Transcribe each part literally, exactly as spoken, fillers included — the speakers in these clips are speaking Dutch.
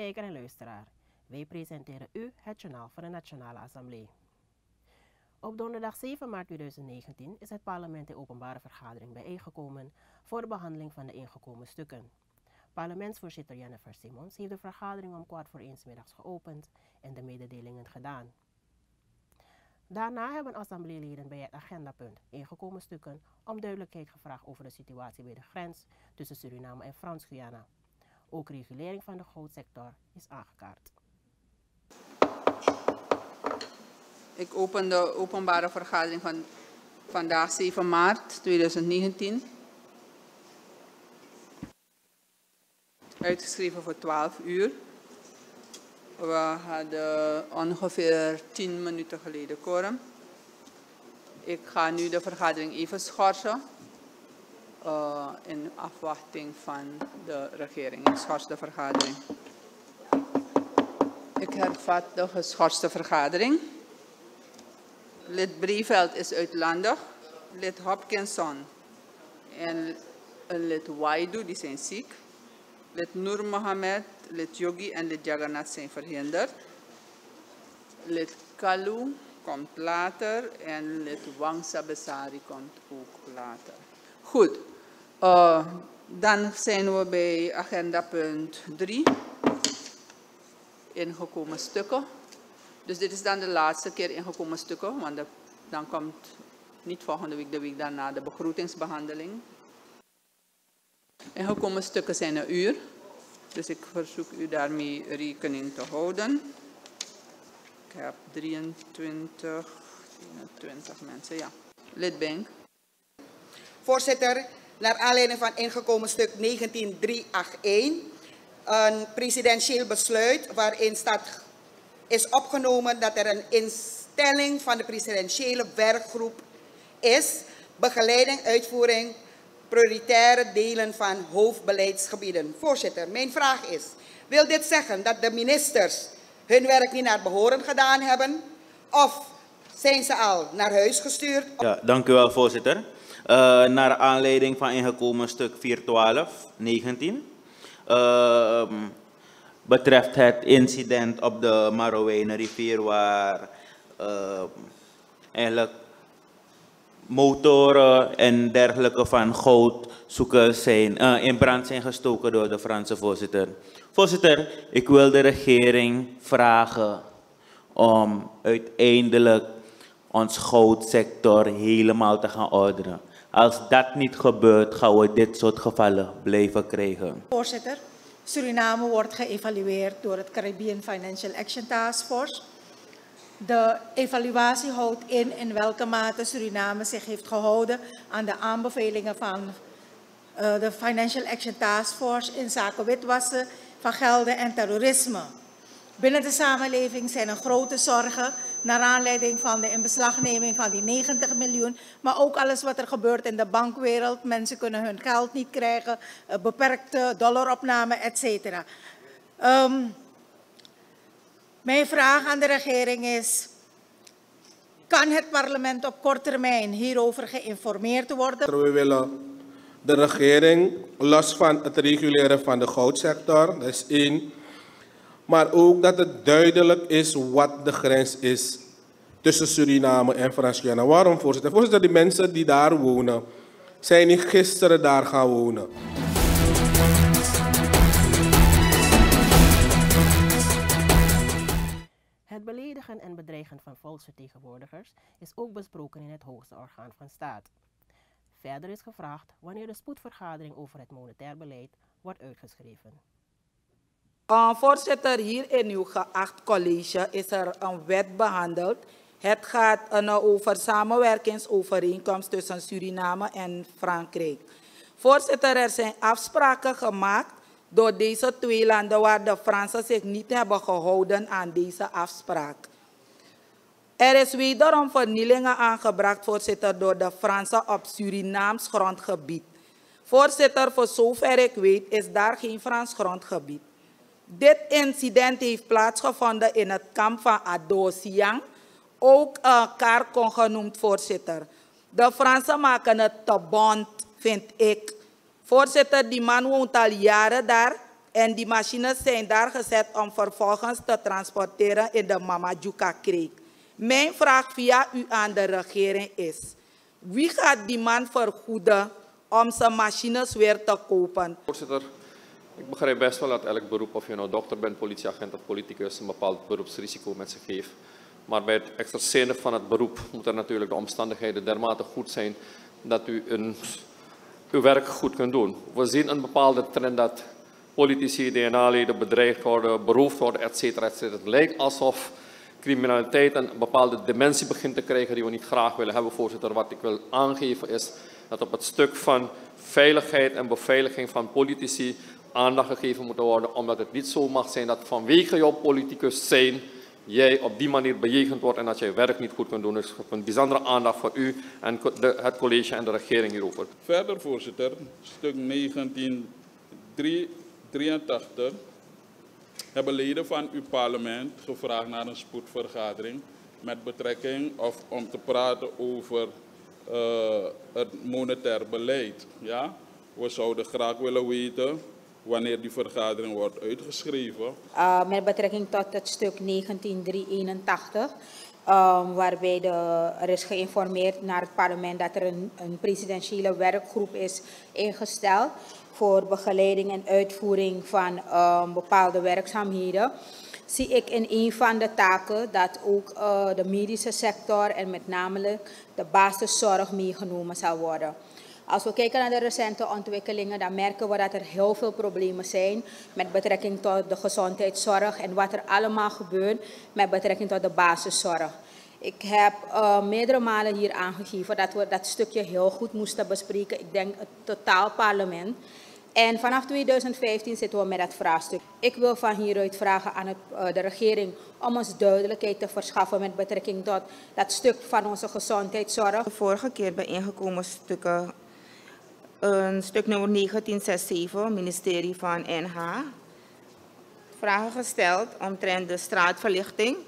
kijker en luisteraar. Wij presenteren u het journaal van de Nationale Assemblée. Op donderdag zeven maart tweeduizend negentien is het parlement in openbare vergadering bijeengekomen voor de behandeling van de ingekomen stukken. Parlementsvoorzitter Jennifer Simons heeft de vergadering om kwart voor één 's middags geopend en de mededelingen gedaan. Daarna hebben assembleeleden bij het agendapunt ingekomen stukken om duidelijkheid gevraagd over de situatie bij de grens tussen Suriname en Frans-Guyana. Ook regulering van de goudsector is aangekaart. Ik open de openbare vergadering van vandaag zeven maart tweeduizend negentien. Uitgeschreven voor twaalf uur. We hadden ongeveer tien minuten geleden quorum. Ik ga nu de vergadering even schorsen. Uh, in afwachting van de regering. Ik schors de vergadering. Ik hervat de geschorste vergadering. Lid Breveld is uitlandig. Lid Hopkinson en lid Waidu die zijn ziek. Lid Nur Mohammed, lid Yogi en lid Jagannath zijn verhinderd. Lid Kalu komt later en lid Wangsa Besari komt ook later. Goed, uh, dan zijn we bij agenda punt drie. Ingekomen stukken. Dus dit is dan de laatste keer ingekomen stukken, want de, dan komt niet volgende week, de week daarna de begrotingsbehandeling. Ingekomen stukken zijn een uur, dus ik verzoek u daarmee rekening te houden. Ik heb drieëntwintig, eenentwintig mensen, ja. Lid Benk. Voorzitter, naar aanleiding van ingekomen stuk negentien driehonderdachtenachtig, een presidentieel besluit waarin staat, is opgenomen dat er een instelling van de presidentiële werkgroep is, begeleiding, uitvoering, prioritaire delen van hoofdbeleidsgebieden. Voorzitter, mijn vraag is, wil dit zeggen dat de ministers hun werk niet naar behoren gedaan hebben? Of zijn ze al naar huis gestuurd? Ja, dank u wel, voorzitter. Uh, naar aanleiding van ingekomen stuk vier twaalf negentien. Uh, betreft het incident op de Marowijnenrivier waar uh, eigenlijk motoren en dergelijke van goudzoekers zijn, uh, in brand zijn gestoken door de Franse voorzitter. Voorzitter, ik wil de regering vragen om uiteindelijk ons goudsector helemaal te gaan ordenen. Als dat niet gebeurt, gaan we dit soort gevallen blijven krijgen. Voorzitter, Suriname wordt geëvalueerd door het Caribbean Financial Action Task Force. De evaluatie houdt in in welke mate Suriname zich heeft gehouden aan de aanbevelingen van uh, de Financial Action Task Force in zaken witwassen van gelden en terrorisme. Binnen de samenleving zijn er grote zorgen naar aanleiding van de inbeslagneming van die negentig miljoen. Maar ook alles wat er gebeurt in de bankwereld. Mensen kunnen hun geld niet krijgen, beperkte dollaropname, et cetera. Um, mijn vraag aan de regering is, kan het parlement op korte termijn hierover geïnformeerd worden? We willen de regering, los van het reguleren van de goudsector, dat is één. Maar ook dat het duidelijk is wat de grens is tussen Suriname en Frans-Guyana. Waarom, voorzitter? Voorzitter, die mensen die daar wonen, zijn niet gisteren daar gaan wonen. Het beledigen en bedreigen van volksvertegenwoordigers is ook besproken in het hoogste orgaan van staat. Verder is gevraagd wanneer de spoedvergadering over het monetair beleid wordt uitgeschreven. Uh, voorzitter, hier in uw geacht college is er een wet behandeld. Het gaat uh, over samenwerkingsovereenkomst tussen Suriname en Frankrijk. Voorzitter, er zijn afspraken gemaakt door deze twee landen waar de Fransen zich niet hebben gehouden aan deze afspraak. Er is wederom vernielingen aangebracht, voorzitter, door de Fransen op Surinaams grondgebied. Voorzitter, voor zover ik weet is daar geen Frans grondgebied. Dit incident heeft plaatsgevonden in het kamp van Adosiang, ook uh, Karkong genoemd, voorzitter. De Fransen maken het te bond, vind ik. Voorzitter, die man woont al jaren daar En die machines zijn daar gezet om vervolgens te transporteren in de Mamajuka-kreek. Mijn vraag via u aan de regering is, wie gaat die man vergoeden om zijn machines weer te kopen? Voorzitter, ik begrijp best wel dat elk beroep, of je nou dokter bent, politieagent of politicus, een bepaald beroepsrisico met zich heeft. Maar bij het exerceren van het beroep moeten natuurlijk de omstandigheden dermate goed zijn dat u een, uw werk goed kunt doen. We zien een bepaalde trend dat politici, D N A-leden bedreigd worden, beroofd worden, et cetera, et cetera. Het lijkt alsof criminaliteit een bepaalde dimensie begint te krijgen die we niet graag willen hebben, voorzitter. Wat ik wil aangeven is dat op het stuk van veiligheid en beveiliging van politici aandacht gegeven moet worden, omdat het niet zo mag zijn dat vanwege jouw politicus zijn jij op die manier bejegend wordt en dat jij werk niet goed kunt doen. Dus een bijzondere aandacht voor u en de, het college en de regering hierover. Verder, voorzitter, stuk negentien drieëntachtig hebben leden van uw parlement gevraagd naar een spoedvergadering met betrekking of om te praten over uh, het monetair beleid. Ja? We zouden graag willen weten wanneer die vergadering wordt uitgeschreven. Uh, met betrekking tot het stuk negentien drieëntachtig, um, waarbij de, er is geïnformeerd naar het parlement dat er een, een presidentiële werkgroep is ingesteld voor begeleiding en uitvoering van um, bepaalde werkzaamheden, zie ik in een van de taken dat ook uh, de medische sector en met name de basiszorg meegenomen zal worden. Als we kijken naar de recente ontwikkelingen, dan merken we dat er heel veel problemen zijn met betrekking tot de gezondheidszorg en wat er allemaal gebeurt met betrekking tot de basiszorg. Ik heb uh, meerdere malen hier aangegeven dat we dat stukje heel goed moesten bespreken. Ik denk het totaal parlement. En vanaf tweeduizend vijftien zitten we met dat vraagstuk. Ik wil van hieruit vragen aan het, uh, de regering om ons duidelijkheid te verschaffen met betrekking tot dat stuk van onze gezondheidszorg. De vorige keer bij ingekomen stukken, een stuk nummer negentien zesenzeventig, ministerie van N H. Vragen gesteld omtrent de straatverlichting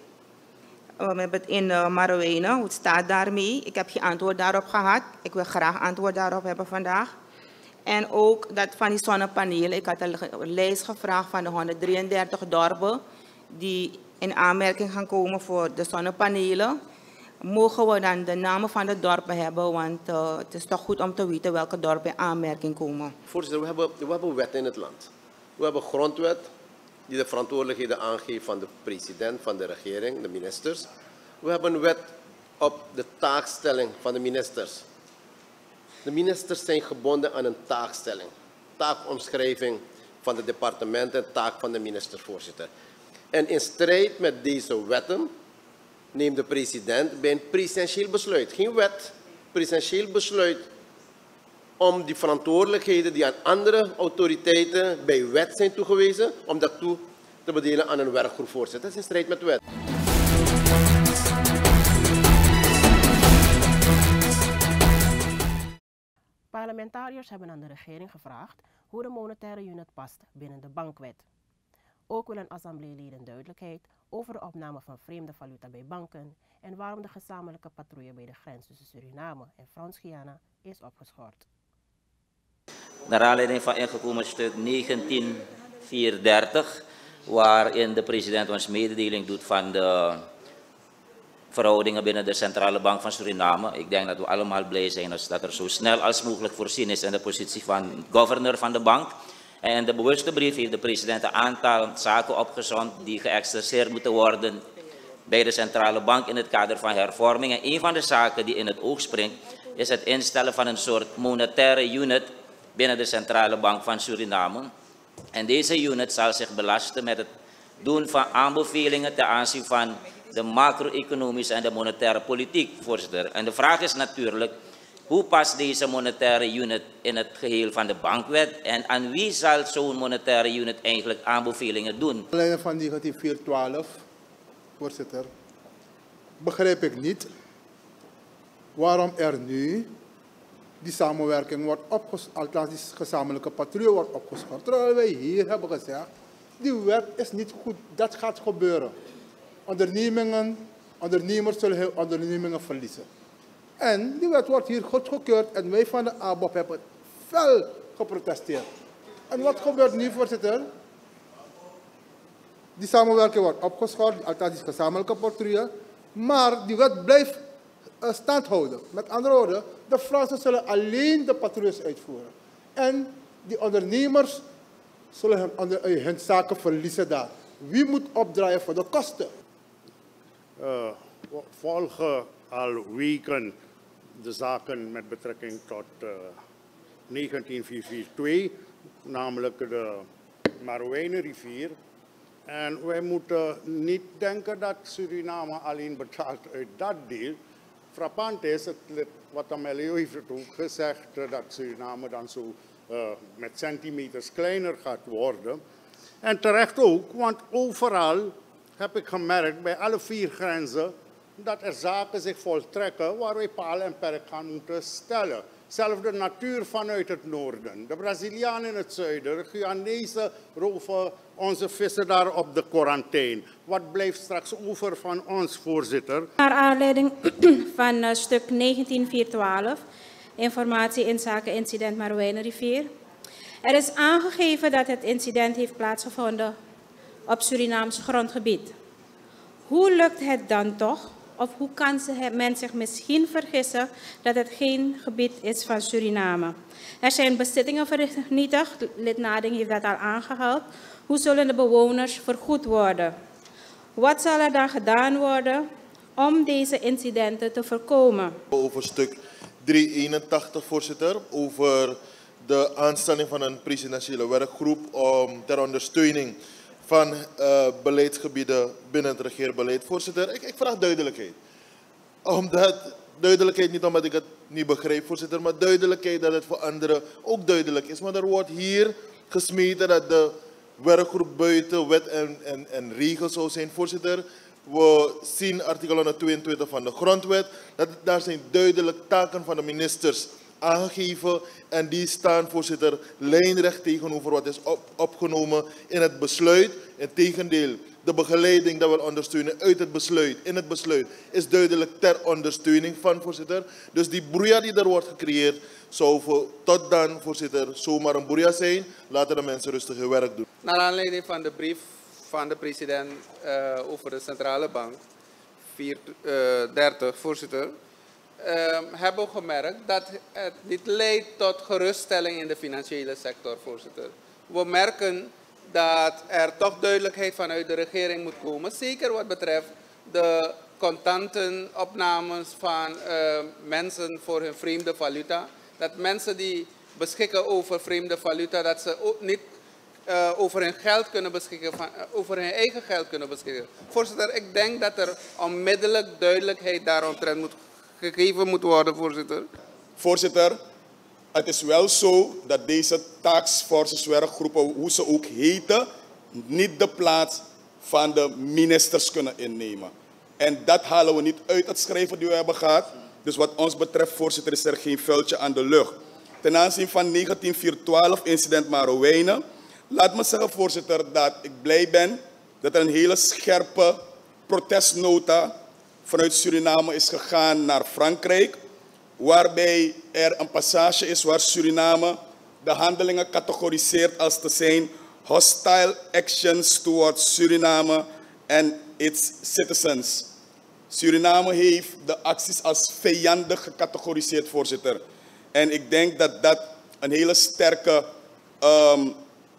in Marouwijne. Hoe het staat daarmee? Ik heb geen antwoord daarop gehad. Ik wil graag antwoord daarop hebben vandaag. En ook dat van die zonnepanelen. Ik had een lijst gevraagd van de honderddrieëndertig dorpen die in aanmerking gaan komen voor de zonnepanelen. Mogen we dan de namen van de dorpen hebben, want uh, het is toch goed om te weten welke dorpen in aanmerking komen. Voorzitter, we hebben, we hebben wetten in het land. We hebben een grondwet die de verantwoordelijkheden aangeeft van de president, van de regering, de ministers. We hebben een wet op de taakstelling van de ministers. De ministers zijn gebonden aan een taakstelling, taakomschrijving van de departementen, taak van de minister-voorzitter. En in strijd met deze wetten neemt de president bij een presidentieel besluit, geen wet, presidentieel besluit om die verantwoordelijkheden die aan andere autoriteiten bij wet zijn toegewezen, om dat toe te bedelen aan een werkgroep voorzitter. Dat is in strijd met de wet. Parlementariërs hebben aan de regering gevraagd hoe de monetaire unit past binnen de bankwet. Ook willen assembleeleden duidelijkheid over de opname van vreemde valuta bij banken en waarom de gezamenlijke patrouille bij de grens tussen Suriname en Frans-Guyana is opgeschort. Naar aanleiding van ingekomen stuk negentien vierendertig, waarin de president ons mededeling doet van de verhoudingen binnen de Centrale Bank van Suriname. Ik denk dat we allemaal blij zijn dat er zo snel als mogelijk voorzien is in de positie van governor van de bank. En in de bewuste brief heeft de president een aantal zaken opgezond die geëxerceerd moeten worden bij de Centrale Bank in het kader van hervorming. En een van de zaken die in het oog springt is het instellen van een soort monetaire unit binnen de Centrale Bank van Suriname. En deze unit zal zich belasten met het doen van aanbevelingen ten aanzien van de macro-economische en de monetaire politiek, voorzitter. En de vraag is natuurlijk, hoe past deze monetaire unit in het geheel van de bankwet en aan wie zal zo'n monetaire unit eigenlijk aanbevelingen doen? Aan lijn van negentien vierentwaalf, voorzitter, begrijp ik niet waarom er nu die samenwerking wordt opgeschort, althans die gezamenlijke patrouille wordt opgeschort. Terwijl wij hier hebben gezegd, die wet is niet goed, dat gaat gebeuren. Ondernemingen, ondernemers zullen heel ondernemingen verliezen. En die wet wordt hier goedgekeurd en wij van de A B O P hebben fel geprotesteerd. En wat gebeurt nu, voorzitter? Die samenwerking wordt opgeschort, althans die gezamenlijke patrouille. Maar die wet blijft uh, stand houden. Met andere woorden, de Fransen zullen alleen de patrouilles uitvoeren. En die ondernemers zullen hun, onder, hun zaken verliezen daar. Wie moet opdraaien voor de kosten? Uh, we volgen al weken de zaken met betrekking tot uh, negentien vierhonderdtvierenveertig, namelijk de Marouwijnenrivier. En wij moeten niet denken dat Suriname alleen betaalt uit dat deel. Frappant is, het, wat Amelio heeft ook gezegd, dat Suriname dan zo uh, met centimeters kleiner gaat worden. En terecht ook, want overal heb ik gemerkt bij alle vier grenzen dat er zaken zich voltrekken waar wij paal en perk gaan moeten stellen. Zelfs de natuur vanuit het noorden, de Brazilianen in het zuiden, de Guyanezen roven onze vissen daar op de quarantaine. Wat blijft straks over van ons, voorzitter? Naar aanleiding van uh, stuk negentien vier twaalf, informatie inzake incident Marouwijnenrivier. Er is aangegeven dat het incident heeft plaatsgevonden op Surinaams grondgebied. Hoe lukt het dan toch, of hoe kan men zich misschien vergissen dat het geen gebied is van Suriname? Er zijn bezittingen vernietigd, lid Nading heeft dat al aangehaald. Hoe zullen de bewoners vergoed worden? Wat zal er dan gedaan worden om deze incidenten te voorkomen? Over stuk driehonderdeenentachtig, voorzitter, over de aanstelling van een presidentiële werkgroep um, ter ondersteuning van uh, beleidsgebieden binnen het regeerbeleid. Voorzitter, ik, ik vraag duidelijkheid. Omdat, duidelijkheid niet omdat ik het niet begrijp, voorzitter, maar duidelijkheid dat het voor anderen ook duidelijk is. Maar er wordt hier gesmeten dat de werkgroep buiten wet en, en, en regels zou zijn, voorzitter. We zien artikel honderdtweeëntwintig van de grondwet, dat daar zijn duidelijk taken van de ministers aangegeven en die staan, voorzitter, lijnrecht tegenover wat is op, opgenomen in het besluit. Integendeel, de begeleiding dat we ondersteunen uit het besluit, in het besluit, is duidelijk ter ondersteuning van, voorzitter. Dus die broeia die er wordt gecreëerd, zou voor, tot dan, voorzitter, zomaar een broeia zijn. Laten de mensen rustig hun werk doen. Naar aanleiding van de brief van de president uh, over de centrale bank, vierhonderddertig, voorzitter, Uh, hebben we gemerkt dat het niet leidt tot geruststelling in de financiële sector, voorzitter. We merken dat er toch duidelijkheid vanuit de regering moet komen, zeker wat betreft de contantenopnames van uh, mensen voor hun vreemde valuta. Dat mensen die beschikken over vreemde valuta, dat ze ook niet uh, over hun geld kunnen beschikken, van, uh, over hun eigen geld kunnen beschikken. Voorzitter, ik denk dat er onmiddellijk duidelijkheid daaromtrent moet gegeven moet worden, voorzitter. Voorzitter, het is wel zo dat deze taskforces werkgroepen, hoe ze ook heten, niet de plaats van de ministers kunnen innemen. En dat halen we niet uit het schrijven die we hebben gehad. Dus wat ons betreft, voorzitter, is er geen vuiltje aan de lucht. Ten aanzien van negentien vierhonderdtwaalf, incident Marouwijnen, laat me zeggen, voorzitter, dat ik blij ben dat er een hele scherpe protestnota vanuit Suriname is gegaan naar Frankrijk, waarbij er een passage is waar Suriname de handelingen categoriseert als te zijn hostile actions towards Suriname and its citizens. Suriname heeft de acties als vijandig gecategoriseerd, voorzitter. En ik denk dat dat een hele sterke um,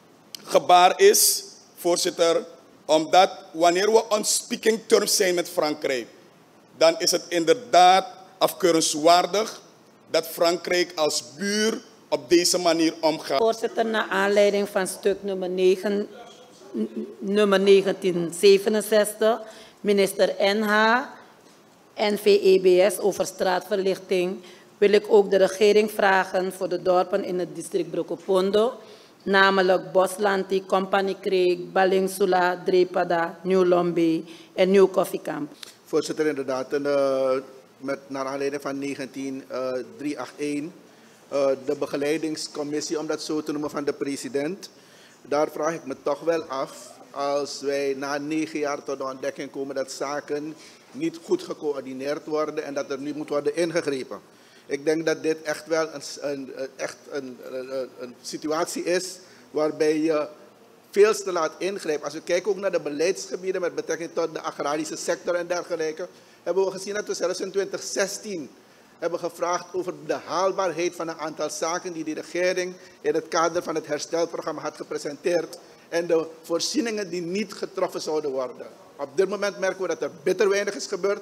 gebaar is, voorzitter, omdat wanneer we on speaking terms zijn met Frankrijk, dan is het inderdaad afkeurenswaardig dat Frankrijk als buur op deze manier omgaat. Voorzitter, naar aanleiding van stuk nummer, negen, nummer negentien zevenenzestig, minister N H, N V E B S over straatverlichting, wil ik ook de regering vragen voor de dorpen in het district Brokopondo, namelijk Boslanti, Company Creek, Balingsula, Drepada, New Lombe en Nieuw Koffiekamp. Voorzitter, inderdaad, en, uh, met, naar aanleiding van negentien driehonderdachtendertig, uh, de begeleidingscommissie, om dat zo te noemen, van de president. Daar vraag ik me toch wel af, als wij na negen jaar tot de ontdekking komen dat zaken niet goed gecoördineerd worden en dat er nu moet worden ingegrepen. Ik denk dat dit echt wel een, een, echt een, een, een situatie is waarbij je veel te laat ingrijpen. Als we kijken ook naar de beleidsgebieden met betrekking tot de agrarische sector en dergelijke, hebben we gezien dat we zelfs in twintig zestien hebben gevraagd over de haalbaarheid van een aantal zaken die de regering in het kader van het herstelprogramma had gepresenteerd en de voorzieningen die niet getroffen zouden worden. Op dit moment merken we dat er bitter weinig is gebeurd.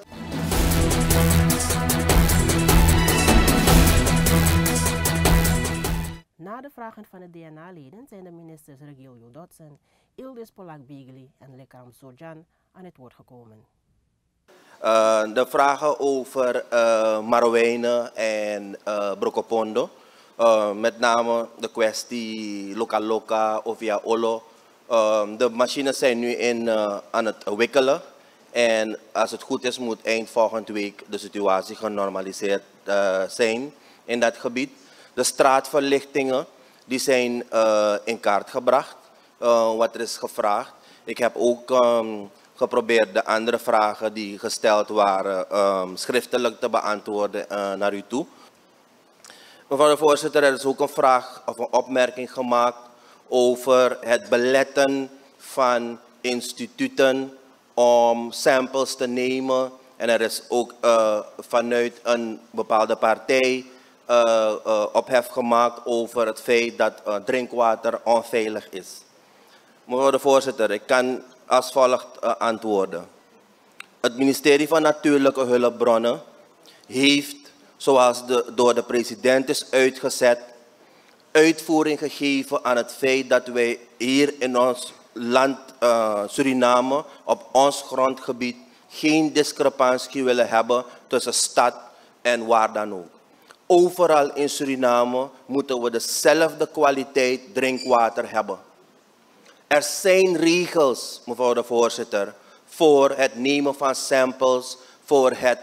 Na de vragen van de D N A-leden zijn de ministers Regilio Dodson, Ildis Polak-Beagley en Lekram Sojan aan het woord gekomen. Uh, de vragen over uh, Marowijnen en uh, Brokopondo, uh, met name de kwestie Loka Loka of via Olo. Uh, de machines zijn nu in, uh, aan het wikkelen en als het goed is moet eind volgende week de situatie genormaliseerd uh, zijn in dat gebied. De straatverlichtingen die zijn uh, in kaart gebracht, uh, wat er is gevraagd. Ik heb ook um, geprobeerd de andere vragen die gesteld waren um, schriftelijk te beantwoorden uh, naar u toe. Mevrouw de voorzitter, er is ook een vraag of een opmerking gemaakt over het beletten van instituten om samples te nemen. En er is ook uh, vanuit een bepaalde partij uh, uh, ophef gemaakt over het feit dat uh, drinkwater onveilig is. Mevrouw de voorzitter, ik kan als volgt uh, antwoorden. Het ministerie van Natuurlijke Hulpbronnen heeft, zoals de, door de president is uitgezet, uitvoering gegeven aan het feit dat wij hier in ons land uh, Suriname, op ons grondgebied, geen discrepantie willen hebben tussen stad en waar dan ook. Overal in Suriname moeten we dezelfde kwaliteit drinkwater hebben. Er zijn regels, mevrouw de voorzitter, voor het nemen van samples, voor het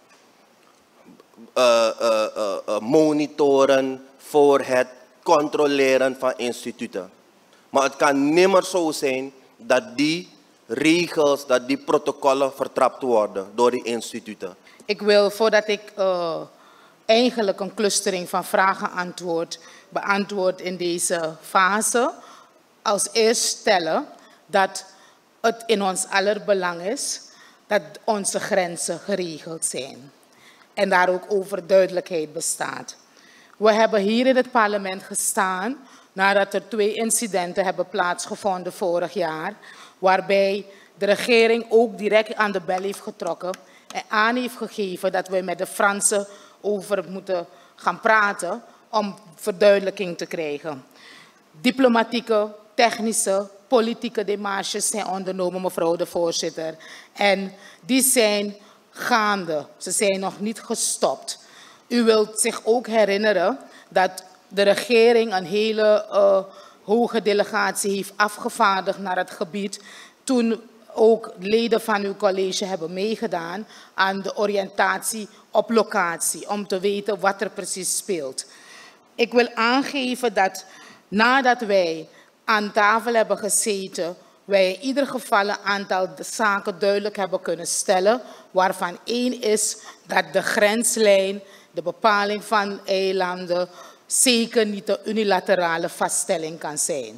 uh, uh, uh, uh, monitoren, voor het controleren van instituten. Maar het kan nimmer zo zijn dat die regels, dat die protocollen vertrapt worden door die instituten. Ik wil, voordat ik uh, eigenlijk een clustering van vragen antwoord, beantwoord in deze fase, als eerst stellen dat het in ons aller belang is dat onze grenzen geregeld zijn. En daar ook over duidelijkheid bestaat. We hebben hier in het parlement gestaan nadat er twee incidenten hebben plaatsgevonden vorig jaar, waarbij de regering ook direct aan de bel heeft getrokken en aan heeft gegeven dat we met de Fransen over moeten gaan praten om verduidelijking te krijgen. Diplomatieke, technische, politieke démarches zijn ondernomen, mevrouw de voorzitter. En die zijn gaande. Ze zijn nog niet gestopt. U wilt zich ook herinneren dat de regering een hele uh, hoge delegatie heeft afgevaardigd naar het gebied. Toen ook leden van uw college hebben meegedaan aan de oriëntatie op locatie. Om te weten wat er precies speelt. Ik wil aangeven dat nadat wij aan tafel hebben gezeten, wij in ieder geval een aantal zaken duidelijk hebben kunnen stellen, waarvan één is dat de grenslijn, de bepaling van eilanden, zeker niet de unilaterale vaststelling kan zijn.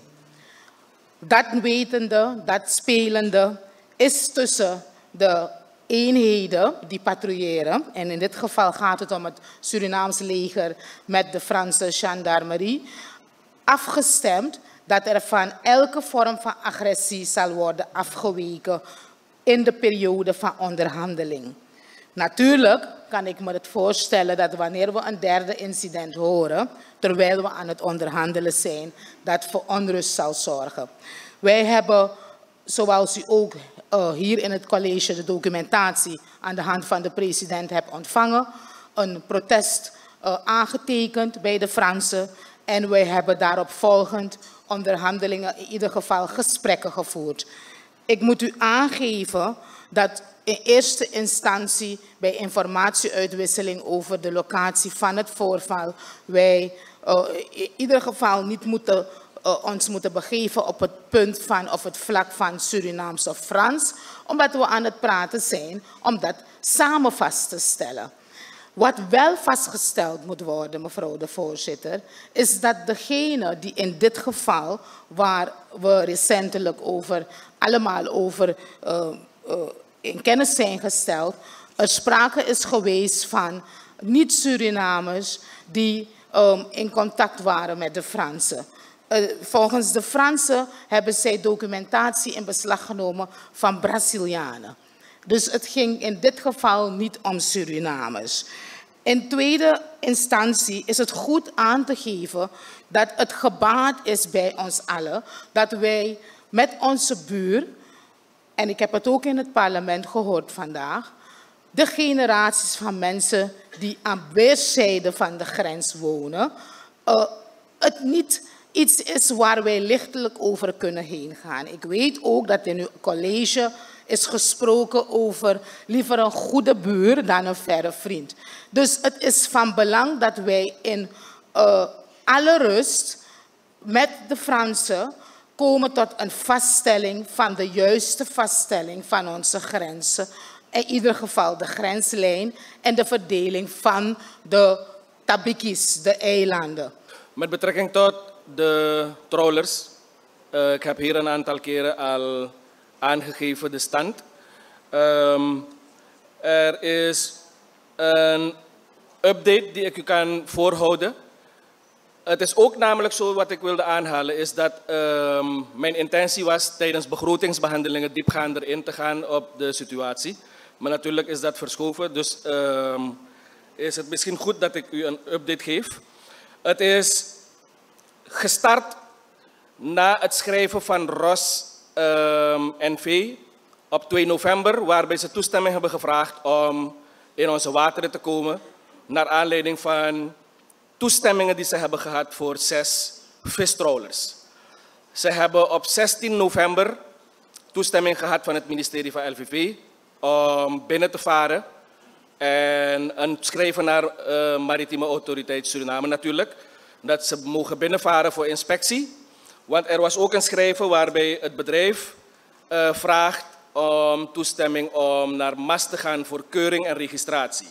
Dat wetende, dat spelende, is tussen de eenheden die patrouilleren, en in dit geval gaat het om het Surinaamse leger met de Franse gendarmerie, afgestemd dat er van elke vorm van agressie zal worden afgeweken in de periode van onderhandeling. Natuurlijk kan ik me het voorstellen dat wanneer we een derde incident horen, terwijl we aan het onderhandelen zijn, dat voor onrust zal zorgen. Wij hebben, zoals u ook uh, hier in het college de documentatie aan de hand van de president hebt ontvangen, een protest uh, aangetekend bij de Fransen en wij hebben daarop volgend onderhandelingen, in ieder geval gesprekken gevoerd. Ik moet u aangeven dat in eerste instantie bij informatieuitwisseling over de locatie van het voorval wij uh, in ieder geval niet moeten, uh, ons moeten begeven op het punt van of het vlak van Surinaams of Frans, omdat we aan het praten zijn om dat samen vast te stellen. Wat wel vastgesteld moet worden, mevrouw de voorzitter, is dat degene die in dit geval, waar we recentelijk over, allemaal over uh, uh, in kennis zijn gesteld, er sprake is geweest van niet-Surinamers die um, in contact waren met de Fransen. Uh, volgens de Fransen hebben zij documentatie in beslag genomen van Brazilianen. Dus het ging in dit geval niet om Surinamers. In tweede instantie is het goed aan te geven dat het gebaat is bij ons allen dat wij met onze buur, en ik heb het ook in het parlement gehoord vandaag, de generaties van mensen die aan weerszijden van de grens wonen, uh, het niet iets is waar wij lichtelijk over kunnen heen gaan. Ik weet ook dat in uw college is gesproken over liever een goede buur dan een verre vriend. Dus het is van belang dat wij in uh, alle rust met de Fransen komen tot een vaststelling van de juiste vaststelling van onze grenzen. In ieder geval de grenslijn en de verdeling van de tabikis, de eilanden. Met betrekking tot de trawlers, uh, ik heb hier een aantal keren al aangegeven de stand. Um, er is een update die ik u kan voorhouden. Het is ook namelijk zo, wat ik wilde aanhalen, is dat um, mijn intentie was tijdens begrotingsbehandelingen diepgaander in te gaan op de situatie. Maar natuurlijk is dat verschoven, dus um, is het misschien goed dat ik u een update geef. Het is gestart na het schrijven van R O S um, N V op twee november, waarbij ze toestemming hebben gevraagd om in onze wateren te komen, naar aanleiding van toestemmingen die ze hebben gehad voor zes vistrawlers. Ze hebben op zestien november toestemming gehad van het ministerie van L V V om binnen te varen en een schrijven naar de uh, Maritieme Autoriteit Suriname natuurlijk, dat ze mogen binnenvaren voor inspectie. Want er was ook een schrijven waarbij het bedrijf uh, vraagt om toestemming om naar M A S te gaan voor keuring en registratie.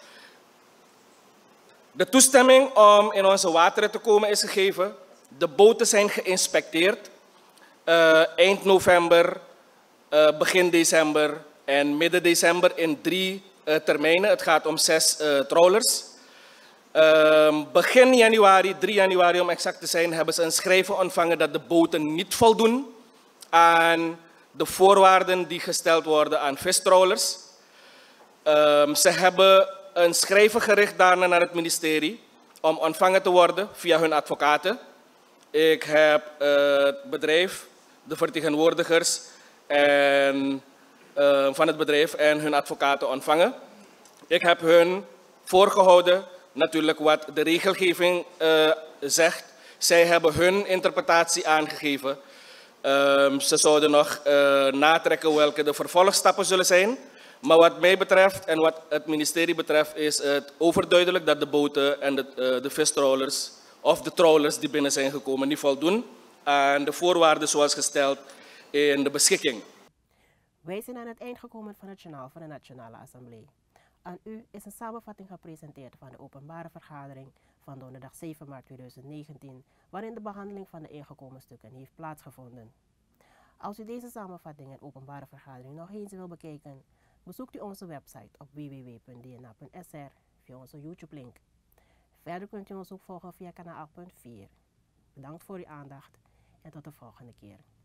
De toestemming om in onze wateren te komen is gegeven. De boten zijn geïnspecteerd uh, eind november, uh, begin december en midden december in drie uh, termijnen. Het gaat om zes uh, trawlers. Uh, begin januari, drie januari om exact te zijn, hebben ze een schrijven ontvangen dat de boten niet voldoen aan de voorwaarden die gesteld worden aan vistrawlers. Uh, ze hebben een schrijven gericht daarna naar het ministerie om ontvangen te worden via hun advocaten. Ik heb uh, het bedrijf, de vertegenwoordigers en, uh, van het bedrijf en hun advocaten ontvangen. Ik heb hun voorgehouden natuurlijk wat de regelgeving uh, zegt. Zij hebben hun interpretatie aangegeven. Um, ze zouden nog uh, natrekken welke de vervolgstappen zullen zijn. Maar wat mij betreft en wat het ministerie betreft is het overduidelijk dat de boten en de, uh, de vistrawlers of de trawlers die binnen zijn gekomen niet voldoen aan de voorwaarden zoals gesteld in de beschikking. Wij zijn aan het eind gekomen van het journaal van de Nationale Assemblée. Aan u is een samenvatting gepresenteerd van de openbare vergadering van donderdag zeven maart tweeduizend negentien, waarin de behandeling van de ingekomen stukken heeft plaatsgevonden. Als u deze samenvatting en openbare vergadering nog eens wil bekijken, bezoekt u onze website op w w w punt d n a punt s r via onze YouTube-link. Verder kunt u ons ook volgen via kanaal acht punt vier. Bedankt voor uw aandacht en tot de volgende keer.